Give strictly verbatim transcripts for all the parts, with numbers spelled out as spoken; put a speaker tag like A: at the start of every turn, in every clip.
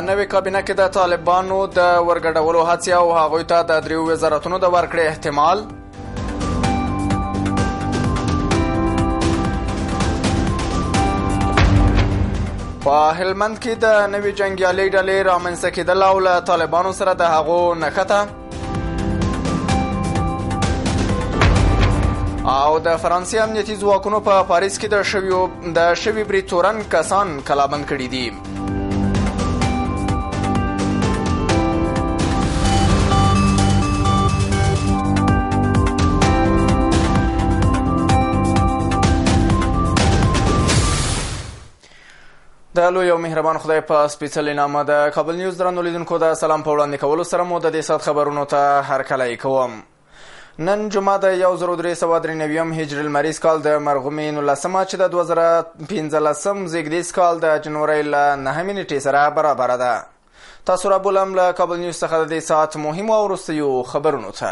A: نوې کابینه کې د طالبانو د ورګډولو هڅې او هغوی ته د دریو وزارتونو د ورکړې احتمال. په هلمند کې د نوې جنګیالۍ ډلې رامنځته کېدل او له طالبانو سره د هغو نښته. او د فرانسې امنیتي ځواکونو په پاریس کې د شویو د شوي برید تورن کسان کلابند کړي دي. د لوی او مهربان خدای په سپېڅلي نامه د کابل نیوز درنو لیدونکو د سلام په وړاندې کولو سره مو د دې ساعت خبرونو ته هرکلی کوم. نن جمعه د یو زر درې سوه درې نوي هجري لمریز کال د مرغومې نولسمه چې د دوه زره پنځلسم زیږدیز کال د جنورۍ له نهمې نېټې سره برابره ده. تاسو رابولم له کابل نیوز څخه د دې ساعت مهمو او وروستیو خبرونو ته.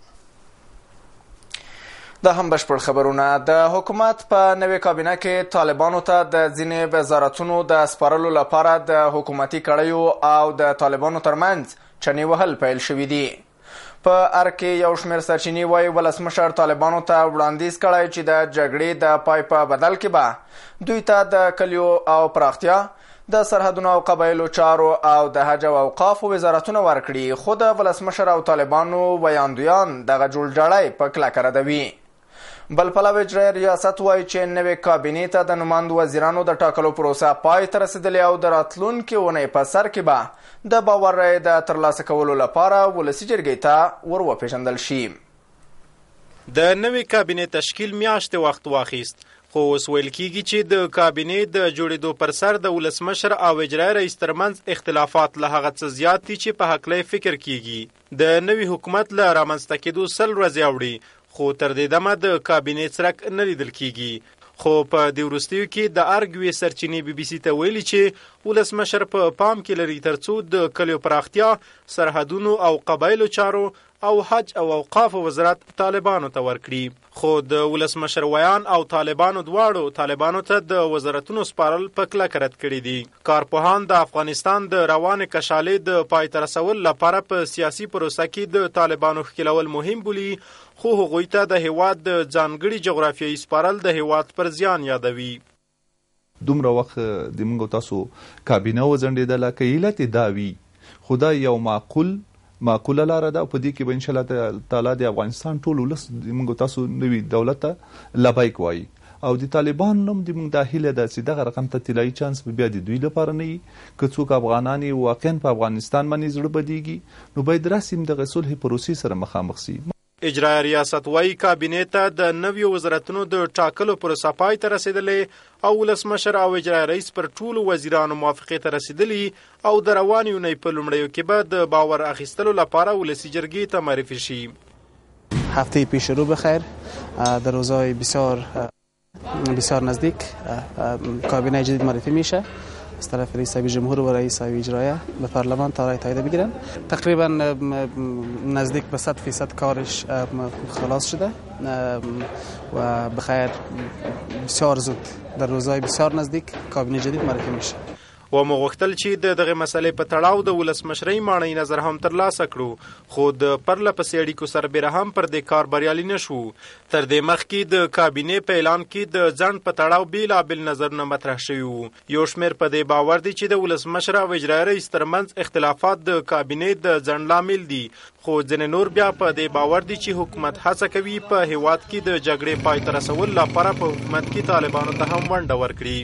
A: د هم بشپړ خبرونه. د حکومت په نوې کابینه کې طالبانو ته د ځینې وزارتونو د سپارلو لپاره د حکومتي کړیو او د طالبانو ترمنځ چنې وهل پیل شوي دي. په ار کې یو شمېر سرچینې وایي ولسمشر طالبانو ته وړاندیز کړی چې د جګړې د پای په بدل کې به دوی ته د کلیو او پراختیا، د سرحدونو او قبایلو چارو او د حج او اوقافو وزارتونه ورکړي، خو د ولسمشر او طالبانو ویاندویان دغه جوړجاړی په کلکه ردوي. بل پلو اجرایه ریاست وایي چې نوې کابینې ته د نماند وزیرانو د ټاکلو پروسه پای ته رسېدلې او د راتلونکې اونۍ په سر کې به د باور رایې د ترلاسه کولو لپاره ولسي جرګې ته ور وپېژندل شي.
B: د نوې کابینې تشکیل میاشتې وخت واخیست، خو اوس ویل کېږي چې د کابینې د جوړېدو پر سر د ولسمشر او اجرایه رئیس ترمنځ اختلافات له هغه څه زیات دي چې په هکله فکر کېږي. د نوي حکومت له رامنځته کېدو سل ورځې اوړي، خو تر دې دمه د کابینې څرک نه لیدل کېږي. خو په دې وروستیو کې د ارګ یوې سرچینې بي بي سي ته ویلي چې ولسمشر په پام کې لري ترڅو د کلیو پراختیا، سرحدونو او قبایلو چارو او حج او اوقافو وزارت طالبانو ته ورکړي. خو د ولسمشر ویان او طالبانو دواړو طالبانو ته د وزارتونو سپارل په کلکه رد کړي دي. کارپوهان د افغانستان د روانې کشالې د پای ته رسولو لپاره په سیاسي پروسه کې د طالبانو ښکېلول مهم بولي، خو هغوی ته د هیواد د ځانګړي جغرافیایي سپارل د هیواد پر زیان یادوي.
C: دومره وخت د موږ تاسو کابینه وځنډېدله، که علت یې دا وي، خو دا یو معقول معقوله لاره ده. په دې کې به انشاءالله تعالی د افغانستان ټول ولس موږ تاسو نوي دولت ته لبیک وایي، او د طالبان نوم د موږ دا هیله ده چې دغه رقم ته طلایي چانس به بیا د دوی لپاره نه وي. که څوک افغانان یې واقعا په افغانستان باندې زړه بدېږي، نو باید راسي دغه صلح پروسې سره مخامخ سي.
B: اجرایه ریاست وایي کابینې ته د نویو وزارتونو د ټاکلو پروسه پای ته رسېدلې او ولسمشر او اجرایه رئیس پر ټولو وزیرانو موافقې ته رسېدلي او د روانې اونۍ په لومړیو کې به د باور اخیستلو لپاره ولسي جرګې ته معرفي شي.
D: هفته پیش رو بخیر. در روزهای بسیار بسیار نزدیک کابینه جدید معرفی میشه از طرف رئیس جمهور و رئیس اجرایه به پارلمان تا رای تایید بگیرن. تقریبا نزدیک به صد فیصد کارش خلاص شده و بخیر بسیار زود در روزهای بسیار نزدیک کابینه جدید معرفی میشه.
B: و مو غوښتل چې د دغه مسلې په تړاو د ولسمشرۍ ماڼۍ نظر هم ترلاسه کړو، خو د پرله پسې اړیکو سربېره هم پر دې کار بریالي نه شو. تر دې مخکې د کابینې په اعلان کې د ځنډ په تړاو بېلابېل نظرونه مطرح شوي وو. یو شمېر په دې باور دی چې د ولسمشر او اجرایه رئیس ترمنځ اختلافات د کابینې د ځنډ لامل دي، خو ځینې نور بیا په دې باور دي چې حکومت هڅه کوي په هیواد کې د جګړې پای ته رسولو لپاره په حکومت کې طالبانو ته هم ونډه ورکړي.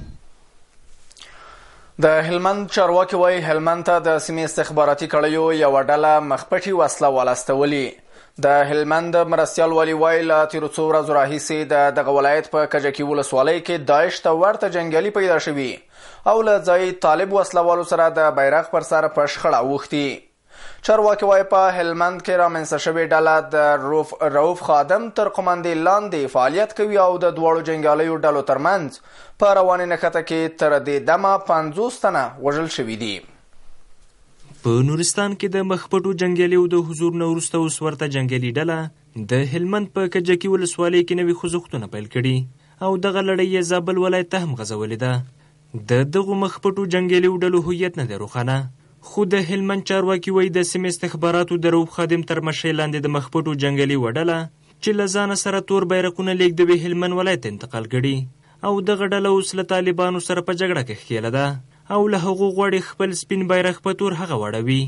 A: د هلمند چارواکي وایي هلمند ته د سیمې استخباراتي کړیو یوه ډله مخپټي وسله والاستولي. د هلمند مرستیال والي وایي له تېرو څو ورځو راهیسې د دغه ولایت په کجکي ولسوالۍ کې داعش ته ورته جنګیالي پیدا شوي او له ځایي طالب وسله والو سره د بیرغ پر سر په شخړه اوښتي. چارواکي وایي په هلمند کې رامنځته شوې ډله د رؤف خادم تر قومندې لاندې فعالیت کوي او د دواړو جنګیالیو ډلو ترمنځ په روانې نښته کې تر دې دمه پنځوس تنه وژل شوي دي.
E: په نورستان کې د مخپټو جنګیالیو د حضور نه وروسته اوس ورته جنګیالي ډله د هلمند په کجکي ولسوالۍ کې نوي خوځښتونه پیل کړي او دغه لړۍ یې زابل ولایت ته هم غځولې ده. د دغو مخپټو جنګیالي ډلو هویت نه دی روښانه. خو د هلمند چارواکي وایي د سیمې استخباراتو د رؤف خادم تر مشرۍ لاندې د مخپټو جنګیالي وډله چې له ځانه سره تور بیرغونه لیږدوي هلمند ولایت ته انتقال کړي او دغه ډله اوس له طالبانو سره په جګړه کې ښکېله ده او له هغو غواړي خپل سپین بیرغ په تور هغه واړوي.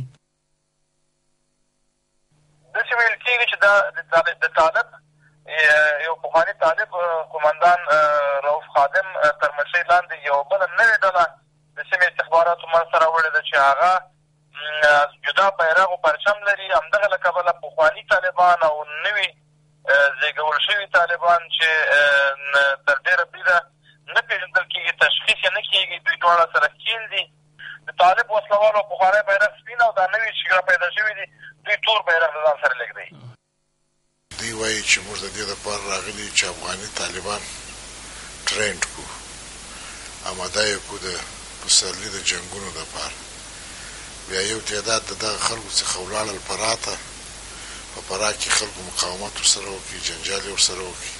F: داسې ویل کېږي چې د طالب یو پخواني طالب قومندان رؤف خادم تر مشرۍ لاندې یوه بله نوې ډله د سیمې استخباراتو منځته راوړې ده چې هغه جدا بیرغ او پرچم لري. همدغه له کبله پخواني طالبان او نوي زېږول شوي طالبان چې تر ډېره بریده نه پېژندل کېږي، تشخیص یې نه کېږي، دوی دواړه سره ښکېل دي. د طالب وسلوالو پخوانی بیرغ سپین او دا نوي چې پیدا شوي دي دوی تور بیرغ له ځان سره لېږدوي.
G: دوی وایي چې موږ د دې دپاره راغلي چې افغاني طالبان ټرینډ کړو، اماده یې کړو د پسرلي د جنګونو دپاره. بیا یو تعداد د دغه خلکو څخه ولاړل فراه ته، په فراه کې خلکو مقاومت ورسره وکړي، جنجال یې ورسره وکړي.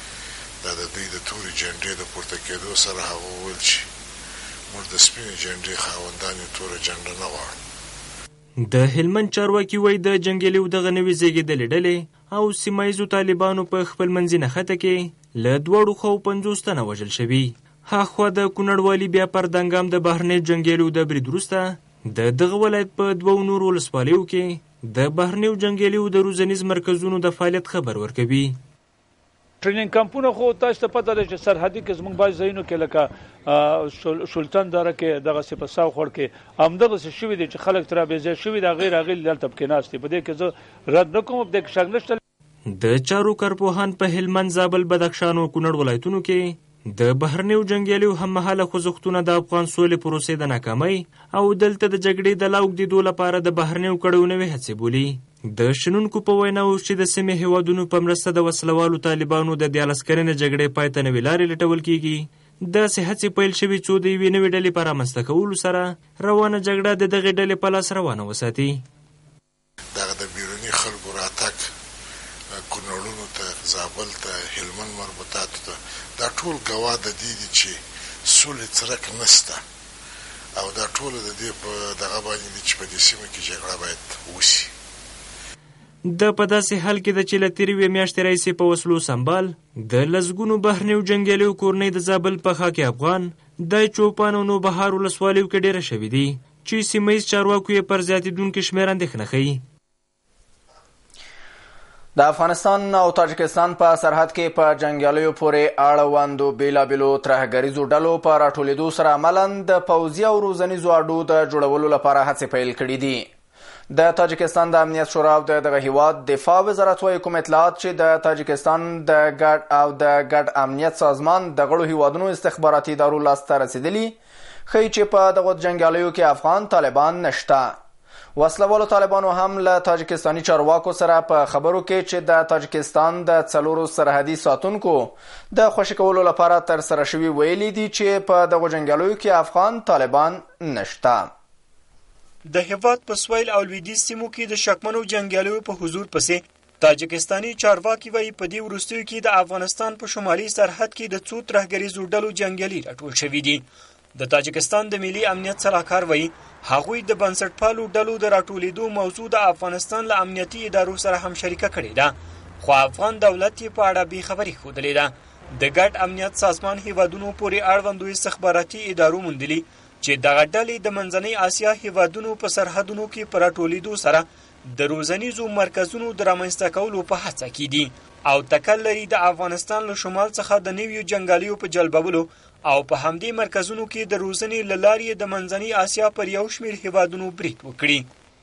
G: دا د دوی د تورې جنډې د پورته کېدو سره هغه وویل چې موږ د سپینې جنډې خاوندان یو، توره جنډه نه غواړو.
E: د هلمند چارواکي وایي د جنګیالیو دغه نوې زېږېدلې ډلې او سیمه ییزو طالبانو په خپل منځي نښته کې له دواړو خواو پنځوس تنه وژل شوي. هاخوا د کونړ والي بیا پر دنګام د بهرنیو جنګیالیو د برید وروسته د دغه ولایت په دوو نورو ولسوالیو کې د بهرنیو جنګیالیو د روزنیز مرکزونو د فعالیت خبر ورکوي.
H: ټریننګ کمپونه خو تاسو ته پته ده چې سرحدي کې زموږ بعض ځایونو کې لکه سلطان دره کې دغسې په ساوخوړ کې همدغسې شوي دي چې خلک ترې بېځایه شوي دي، هغې راغلي دلته پکې ناست دي. په دې کې زه رد نه کوم، په دې کې شک نشته.
E: د چارو کارپوهان په هلمند، زابل، بدخشان او کونړ ولایتونو کې د بهرنیو جنګیالیو هممهاله خوځښتونه د افغان سولې پروسې د ناکامۍ او دلته د جګړې د لا اوږدېدو لپاره د بهرنیو کړیو نوې هڅې بولي. د شنونکو په وینا اوس چې د سیمې هیوادونو په مرسته د وسلوالو طالبانو د دیارلس کلنې جګړې پای ته نوې لارې لټول کېږي، داسې هڅې پیل شوي څو د یوې نوې ډلې په رامنځته کولو سره روانه جګړه د دغې ډلې په لاس روانه وساتي.
G: دغه د بیروني خلکو راتګ کونړونو ته، زابل ته، هلمند مربوطاتو ته، دا ټول ګواه د دې دي چې سولې څرک نشته او دا ټول د دې په دغه باندې دي چې په دې سیمه کې جګړه باید وشي.
E: د په داسې حال کې ده چې له تېرې یوې میاشتې راهیسې په وسلو سمبال د لسګونو بهرنیو جنګیالیو کورنۍ د زابل په خاک افغان د چوپان او نوبهار ولسوالیو کې ډېره شوي دي چې سیمه ییز چارواکو یې پر زیاتېدونکي شمېر اندېښنه ښیي.
A: د افغانستان او تاجکستان په سرحد کې په جنګیالیو پورې اړوندو بېلابېلو ترهګریزو ډلو په راټولېدو سره عملاً د پوځي او روزنیزو اډو د جوړولو لپاره هڅې پیل کړي دي. د تاجکستان د امنیت شورا او د دغه هیواد دفاع وزارت وایي کوم اطلاعات چې د تاجکستان د ګډ او د ګډ امنیت سازمان د غړو هیوادونو استخباراتي ادارو لاسته رسېدلي ښیي چې په دغو جنګیالیو کې افغان طالبان نشته. وسلوالو طالبانو هم له تاجکستاني چارواکو سره په خبرو کې چې د تاجکستان د څلورو سرحدي ساتونکو د خوشي کولو لپاره ترسره شوي ویلي دي چې په دغو جنګیالیو کې افغان طالبان نشته.
I: د هیواد په سویل او لویدیځ سیمو کې د شکمنو جنګیالیو په حضور پسې تاجکستاني چارواکي وایي په دې وروستیو کې د افغانستان په شمالي سرحد کې د څو ترهګریزو ډلو جنګیالي راټول شوي دي. د تاجکستان د ملي امنیت سلاکار وایي هغوی د بنسټپالو ډلو د راټولېدو موضوع د افغانستان له امنیتي ادارو سره هم شریکه کړې ده، خو افغان دولت یې په اړه بې خبري ښودلې ده. د ګډ امنیت سازمان هیوادونو پورې اړوندو استخباراتي ادارو موندلي چې دغه ډلې د منځنۍ اسیا هیوادونو په سرحدونو کې په راټولېدو سره د روزنیزو مرکزونو د رامنځته کولو په هڅه کې دي او تکل لري د افغانستان له شمال څخه د نویو جنګالیو په جلبولو او په همدې مرکزونو کې د روزنې له لارې د منځنۍ اسیا پر یو شمېر هیوادونو برید وکړي.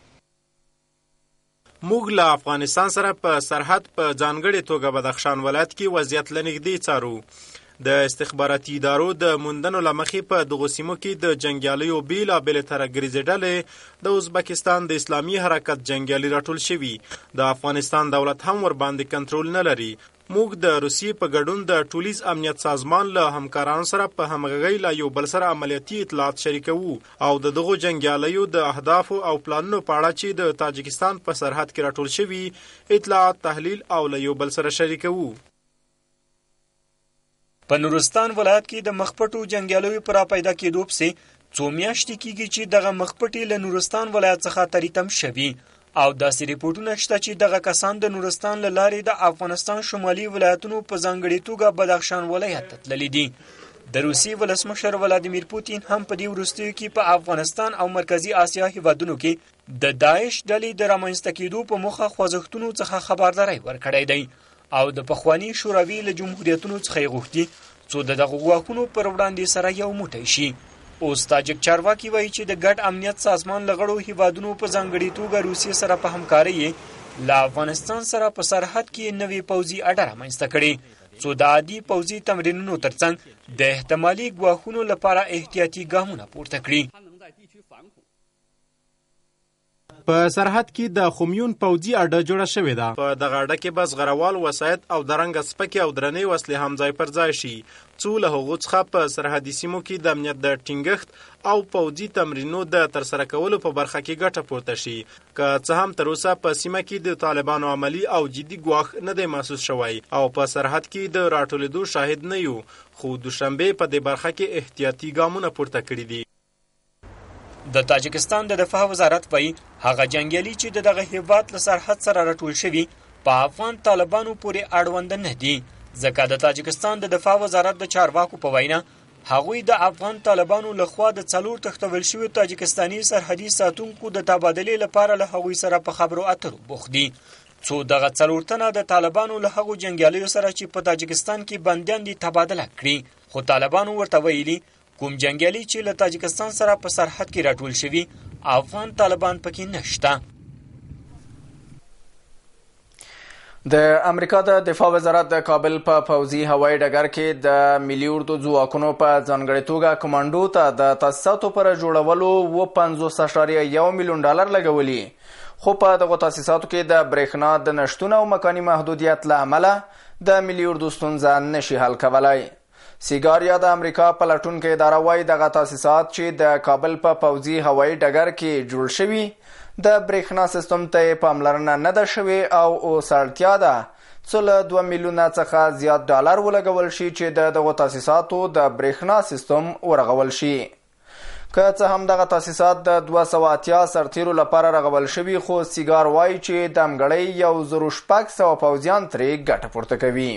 B: موږ له افغانستان سره په سرحد په ځانګړې توګه بدخشان ولایت کې وضعیت له نږدې څارو. د استخباراتي ادارو د موندنو له مخې په دغو سیمو کې د جنګیالیو بېلابېلې ترهګریزې ډلې د ازبکستان د اسلامي حرکت جنګیالي راټول شوي. د افغانستان دولت هم ورباندې کنټرول نه لري. موږ د روسیې په ګډون د ټولیز امنیت سازمان له همکارانو سره په همغږۍ له یو بل سره عملیاتي اطلاعات شریکوو او د دغو جنګیالیو د اهدافو او پلانونو په اړه چې د تاجکستان په سرحد کې راټول شوي اطلاعات تحلیل او له یو بل سره شریکوو.
I: په نورستان ولایت کې د مخپټو جنگیالیو پر پیدا کېدو پسې څو میاشتې کېږي چې دغه مخپټې له نورستان ولایت څخه تریتم شوي او داسې ریپورټونه شته چې دغه کسان د نورستان له لارې د افغانستان شمالي ولایتونو په ځانګړې توګه بدخشان ولایت ته تللي دي. د روسي ولسمشر ولادیمیر پوتین هم په دې وروستیو کې په افغانستان او مرکزی اسیا هیوادونو کې د داعش ډلې د رامنځته کېدو په موخه خوځښتونو څخه خبرداری ورکړی دی او د پخواني شوروي له جمهوریتونو څخه یې غوښتي څو د دغو ګواښونو پر وړاندې سره یو موټی شي. اوس تاجک چارواکي وایي چې د ګډ امنیت سازمان له غړو هیوادونو په ځانګړې توګه روسیې سره په همکارۍ یې له افغانستان سره په سرحد کې نوې پوځي اډه رامنځته کړې څو د عادي پوځي تمرینونو ترڅنګ د احتمالي ګواښونو لپاره احتیاطي ګامونه پورته کړي.
B: په سرحد کې د خومیون پوځي اډه جوړه شوې ده. په دغه اډه کې به زغروال وسایط او د رنګ سپکې او درنې وسلې هم ځای پر ځای شي څو له هغو څخه په سرحدي سیمو کې د امنیت د ټینګښت او پوځي تمرینونو د ترسره کولو په برخه کې ګټه پورته شي. که څه هم تر اوسه په سیمه کې د طالبانو عملی او جدي ګواښ نه دی محسوس شوی او په سرحد کې د راټولېدو شاهد نه یو، خو دوشنبه په دې برخه کې احتیاطي ګامونه پورته کړي دي.
I: د تاجکستان د دفاع وزارت وایي هغه جنگیالي چې د دغه هیواد له سرحد سره راټول شوي په افغان طالبانو پورې اړوند نه دي، ځکه د تاجکستان د دفاع وزارت د چارواکو په وینا هغوی د افغان طالبانو لخوا د څلور تښتول شوي تاجکستاني سرحدي ساتونکو د تبادلې لپاره له هغوی سره په خبرو اترو بوخت دي څو دغه څلور تنه د طالبانو له هغو جنګیالیو سره چې په تاجکستان کې بندیان دي تبادله کړي، خو طالبانو ورته ویلي کوم جنگیالي چې له تاجکستان سره په سرحد کې راټول شوي افغان طالبان پکې نشته.
A: د امریکا د دفاع وزارت د کابل په پوځي هوایي ډګر کې د ملي اردو ځواکونو په ځانګړې توګه کمانډو ته د تاسیساتو پر جوړولو اوه پنځوس اعشاریه یو میلیون ډالر لګولي، خو په دغو تاسیساتو کې د برېښنا د نشتون او مکاني محدودیت له امله د ملي اردو ستونزه نشي حل کولی. سیګاریا د امریکا پلټونکې اداره وایي دغه تاسیسات چې د کابل په پوځي هوایي ډګر کې جوړ شوي د برېښنا سیستم ته پاملرنه نه ده شوې او اوس اړتیا ده څو له دوه میلیونه څخه زیات ډالر ولګول شي چې د دغو تاسیساتو د برېښنا سیستم ورغول شي. که څه هم دغه تاسیسات د دوه سوه اتیا سرتیرو لپاره رغول شوي، خو سیګار وایي چې د امګړۍ یو زرو شپږ سوه پوځیان ترې ګټه پورته کوي.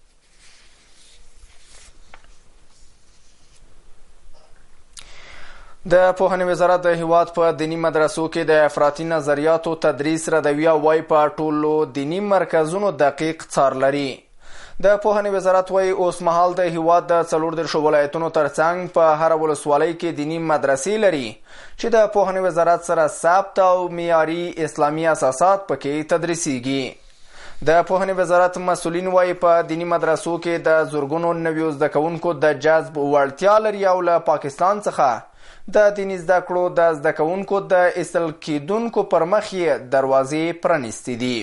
A: د پوهنې وزارت د هیواد په دینی مدرسو کې د افراطي نظریاتو تدریس ردوي او وایي په ټولو دینی مرکزونو دقیق څار لري. د پوهنې وزارت وایي اوس مهال د هیواد د څلور دېرشو ولایتونو ترڅنګ په هره ولسوالۍ کې دینی مدرسې لري چې د پوهنې وزارت سره ثبت او معیاري اسلامي اساسات پکې تدریسیږي. د پوهنې وزارت مسؤلین وایي په دینی مدرسو کې د زرګونو نویو زده کوونکو د جذب وړتیا لري او له پاکستان څخه د دیني زده کړو د زده کوونکو د ایستل کېدونکو پر مخ یې دروازې پرانیستې دي.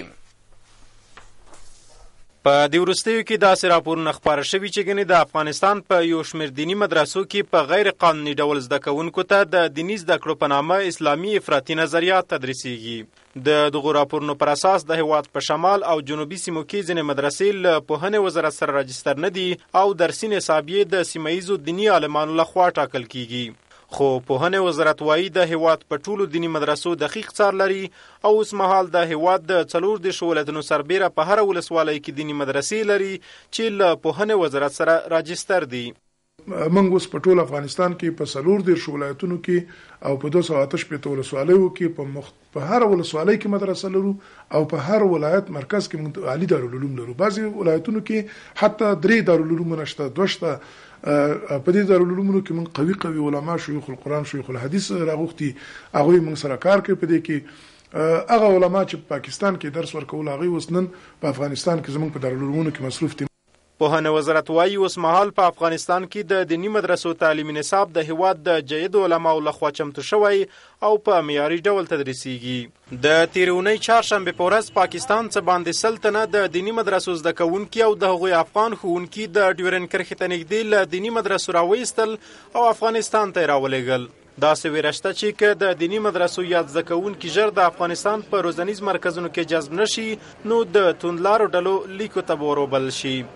B: په دې وروستیو کې داسې راپورونه خپاره شوي چې ګنې د افغانستان په یو شمېر دیني مدرسو کې په غیر قانوني ډول زده کوونکو ته د دیني زده کړو په نامه اسلامي افراطي نظریات تدریسیږي. د دغو راپورونو پر اساس د هیواد په شمال او جنوبي سیمو کې ځینې مدرسې له پوهنې وزارت سره راجستر نه دي او درسي نصاب یې د سیمه ییزو دیني عالمانو لخوا ټاکل کیږي. خو پوهنې وزارت وایي د هیواد په ټولو دیني مدرسو دقیق څار لري او اوس مهال د هیواد د څلور دېرشو ولایتونو سربیره په هره ولسوالۍ کې دیني مدرسې لري چې له پوهنې وزارت سره راجستر دي.
J: موږ اوس په ټول افغانستان کې په څلور دېرشو ولایتونو کې او په دوه سوه اته شپېته ولسوالیو کې په مخ په هر ولسوالۍ کې مدرسه لرو او په هر ولایت مرکز کې موږ عالی دارالعلوم لرو. بعضې ولایتونو کې حتی درې دارالعلوم نشته، دوه شته. په دې دارالعلومونو کې موږ قوي قوي علما، شیوخ القرآن، شیوخ الحدیث راغوښتي، هغوی موږ سره کار کوي. په دې کې هغه علما چې په پاکستان کې درس ورکول هغوی اوس نن په افغانستان کې زموږ په دارالعلومونو کې مصروف دي.
B: پوهنې وزارت وایي اوس مهال په افغانستان کې د دیني مدرسو تعلیمي نصاب د هیواد د جیدو علماو لخوا چمتو شوی او په معیاري ډول تدریسیږي. د تېرې اونۍ چهارشنبې په ورځ پاکستان څه باندې سل تنه د دیني مدرسو زده کوونکي او د هغوی افغان ښوونکي د ډیورن کرښې ته نږدې له دیني مدرسو راویستل او افغانستان ته یې راولېږل. داسې ویره شته چې که د دیني مدرسو یا زده کوونکي ژر د افغانستان په روزنیز مرکزونو کې جذب نشي نو د توندلارو ډلو لیکو ته به وروبلل شي.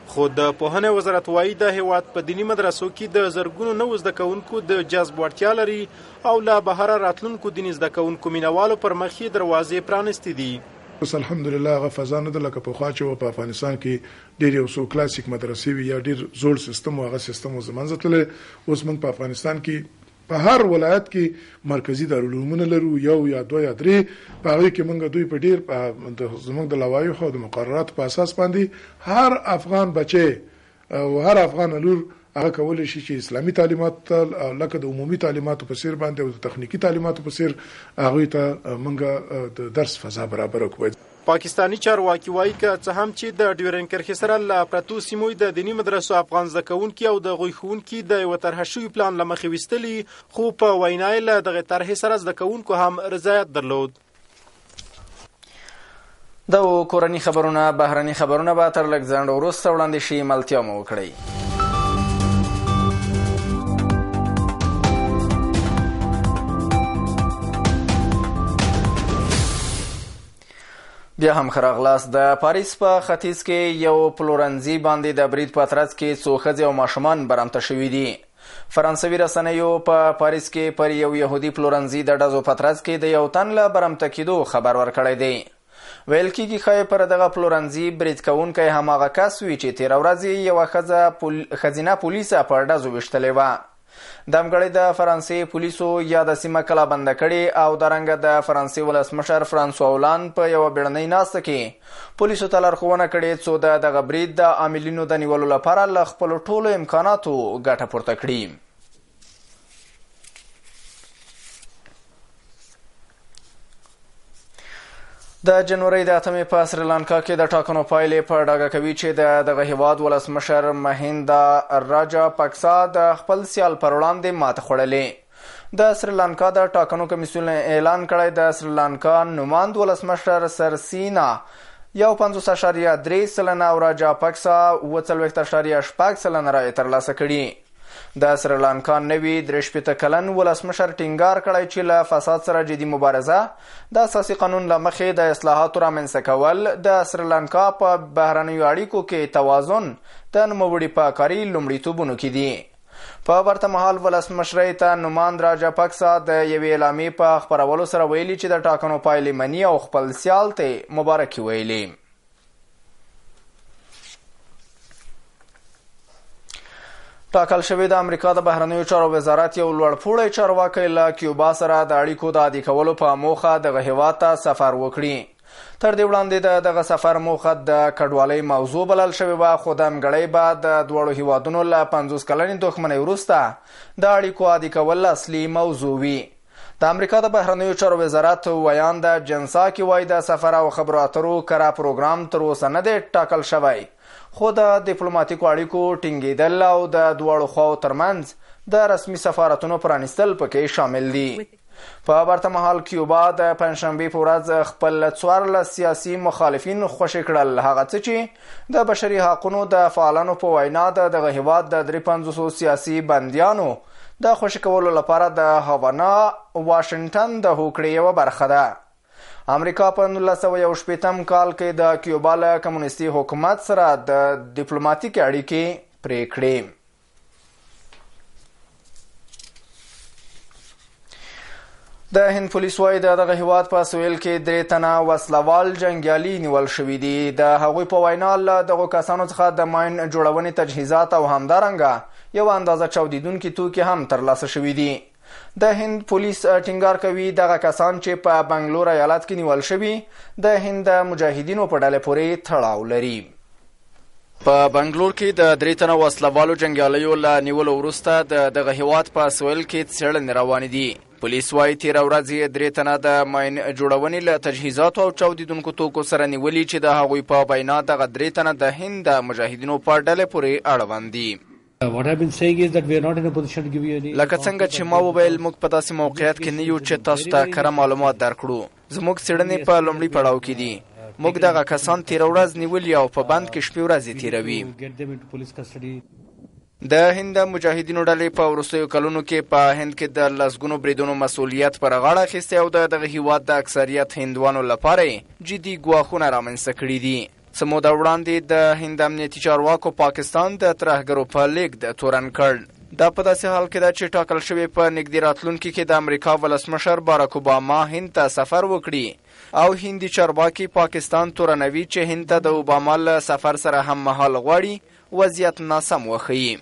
B: خو د پوهنې وزارت وایي د هیواد په دیني مدرسو کې د زرګونو نوو زده کوونکو د جذب وړتیا لري او له بهره راتلونکو دیني زده کوونکو مینوالو پر مخ یې دروازې پرانستې دي.
J: اوس الحمدلله هغه فضا نه ده لکه پخوا چې په افغانستان کې ډېر یو څو کلاسیک مدرسې وي یا ډېر زوړ سیستم و. هغه سیستم اوس له منځه تللی. اوس موږ په افغانستان کې په هر ولایت کې مرکزي دارالعلومونه لرو، یو یا دوه یا درې. په هغې کې موږ دوی په ډېر زموږ د لوایحو او د مقرراتو په اساس باندې هر افغان بچی او هر افغان لور هغه کولی شي چې اسلامي تعلیمات لکه د عمومي تعلیماتو په څیر باندې او د تخنیکي تعلیماتو په څیر هغوی ته موږ د درس فضا برابره کړو.
B: پاکستاني چارواکي وایي که څه هم چې د ډیورنډ کرښې سره له پرتو سیمو د دیني مدرسو افغان زده کوونکي او د هغوی ښوونکي د یوه طرحه شوي پلان له مخې ویستلي، خو په وینا یې له دغې طرحې سره زده کوونکو هم رضایت درلود.
A: د کورني خبرونه بهرني خبرونه به تر لږ ځنډ وروسته وړاندې شي. ملتیا مو وکړئ. بیا هم ښه راغلاست. د پاریس په ختیځ کې یو پلورنځي باندې د برید په ترڅ کې څو ښځې او ماشومان برمته شوي دي. فرانسوي رسنیو په پاریس کې پر یو یهودي پلورنځي د ډزو په ترڅ کې د یو تن له برمته کېدو خبر ورکړی دی. ویل کېږي ښایي پر دغه پلورنځي برید کوونکی هماغه کس وي چې تېره ورځ یوه ښځه ښځینه پولیسه په ډزو ویشتلې وه. دمګړۍ د فرانسې پولیسو یاده سیمه کلا بنده کړې او دارنګه د فرانسې ولسمشر فرانسوا هولانډ په یوه بیړنۍ ناسته کې پولیسو ته لارښوونه کړې څو د دغه برید د عاملینو د نیولو لپاره له خپلو ټولو امکاناتو ګټه پورته کړي. د جنورۍ د اتمې په سریلانکا کې د ټاکنو پایلې په ډاګه کوي چې د دغه هیواد ولسمشر مهیندا راجا پکسا د خپل سیال پر وړاندې ماته خوړلې. د سریلانکا د ټاکنو کمیسیون اعلان کړی د سریلانکا نوماند ولسمشر سرسینا یو پنځوس اشاریه درې سلنه او راجا پکسا اووه څلوېښت اشاریه شپږ سلنه رایې ترلاسه کړي. د سریلانکا نوي درې شپېته کلن ولسمشر ټینګار کړی چې له فساد سره جدي مبارزه، د اساسي قانون له مخې د اصلاحاتو رامنځته کول، د سریلانکا په بهرنیو اړیکو کې توازن د نوموړي په کاري لومړیتوبونو کې دي. په ورته مهال ولسمشرۍ ته نوماند راجا پکسا د یوې اعلامیې په خپرولو سره ویلي چې د ټاکنو پایلې مني او خپل سیال ته مبارکي ویلي. ټاکل شوی د امریکا د بهرنیو چارو وزارت یو لوړپوړی چارواکی له کیوبا سره د اړیکو د عادي کولو په موخه دغه هیواد ته سفر وکړي. تر دې وړاندې د دغه سفر موخه د کډوالۍ موضوع بلل شوې وه، خو د همګړۍ به د دواړو هیوادونو له پنځوس کلنې دښمنۍ وروسته د اړیکو عادي کول اصلي موضوع وي. د امریکا د بهرنیو چارو وزارت ویان د جنساکي وایي د سفر او خبرو اترو کره پروګرام تر اوسه نه دی ټاکل شوی، خو د ډیپلوماتیکو اړیکو ټینګېدل او د دواړو خواو ترمنځ د رسمي سفارتونو پرانیستل پکې شامل دي. په ورته مهال کیوبا د پنجشنبې په ورځ خپل څوارلس سیاسي مخالفین خوشي کړل، هغه څه چې د بشري حقونو د فعالانو په وینا د دغه هیواد د درې پنځوسو سیاسي بندیانو د خوشي کولو لپاره د هاوانا واشنګټن د هوکړې یوه برخه ده. امریکا په نولس سوه یو شپېتم کال کې د کیوبا له کمونیستي حکومت سره د ډیپلوماتیکې اړیکې پرې کړې. د هند پولیس وایي د دغه هیواد په سویل کې درې تنه وسلوال جنګیالي نیول شوي دي. د هغوی په وینا له دغو کسانو څخه د ماین جوړونې تجهیزات او همدارنګه یوه اندازه چاودیدونکي توکي هم ترلاسه شوي دي. د هند پولیس ټینګار کوي دغه کسان چې په بنګلور ایالت کې نیول شوي د هند مجاهدینو په ډلې پورې تړاو لري. په بنګلور کې د درې تنه وسلوالو جنګیالیو له نیولو وروسته د دغه هیواد په سویل کې څېړنې روانې دي. پولیس وایي تېره ورځ یې درې تنه د ماین جوړونې له تجهیزاتو او چاودیدونکو توکو سره نیولي چې د هغوی په وینا دغه درې تنه د هند د مجاهدینو په ډلې پورې اړوند دي. لکه څنګه چې ما وویل موږ په داسې موقعیت کې نه یو چې تاسو ته کره معلومات درکړو. زموږ څېړنې په لومړي پړاو کې دي. موږ دغه کسان تېره ورځ نیولي او په بند کې شپې ورځې تېروي. د هند مجاهدینو ډلې په وروستیو کلونو کې په هند کې د لسګونو بریدونو مسؤلیت پر غاړه اخیستی او د دغه هیواد د اکثریت هندوانو لپاره جدي ګواښونه رامنځته کړي دي. څه موده وړاندې د هند امنیتي چارواکو پاکستان د ترهګرو په لیږد تورن کړ. دا په داسې حال کې ده چې ټاکل شوې په نږدې راتلونکي کې د امریکا ولسمشر باراک اوباما هند ته سفر وکړي او هندي چارواکي پاکستان تورنوي چې هند ته د اوباما له سفر سره هم مهال غواړي وضعیت ناسم وښیي.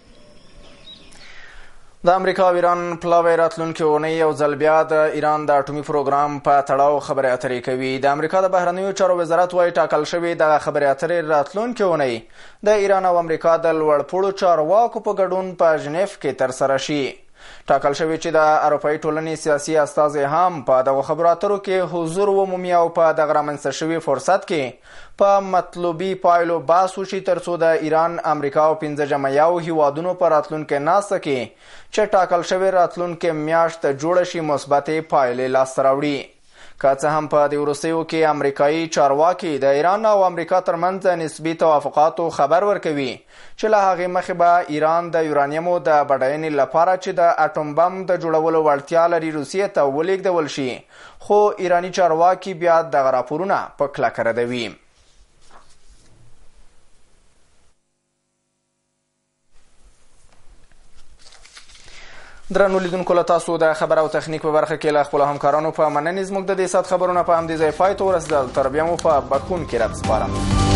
A: د امریکا او ایران پلاوی راتلونکې اونۍ یو ځل بیا د ایران د اټومي پروګرام په تړاو خبرې اترې کوي. د امریکا د بهرنیو چارو وزارت وايي ټاکل شوې دغه خبرې اترې راتلونکې اونۍ د ایران او امریکا د لوړپوړو چارواکو په ګډون په ژنیف کې ترسره شي. ټاکل شوی چې د اروپایي ټولنې سیاسي استازي هم په دغه خبرو اترو کې حضور ومومي او په دغه رامنځته شوي فرصت کې په مطلوبي پایلو بحث وشي تر څو د ایران، امریکا او پنځه جمعیاو هیوادونو په راتلونکې ناسته کې چې ټاکل شوی راتلونکې میاشت جوړه شي مثبتې پایلې لاسته راوړي. که څه هم په دې وروستیو کې امریکایي چارواکي د ایران او امریکا ترمنځ نسبي توافقاتو خبر ورکوي چې له هغې مخې به ایران د یورانیمو د بډاینې لپاره چې د اټوم بم د جوړولو وړتیا لري روسیې ته ولېږدول شي، خو ایراني چارواکي بیا دغه راپورونه په کلکه ردوي. درنو لیدونکو له تاسو د خبر او تخنیک په برخه کې له خپلو همکارانو په مننې زموږ د دې ساعت خبرونه په همدې ځای پای ته ورسېدل. تر بیا مو په بخښونکي رب سپارم.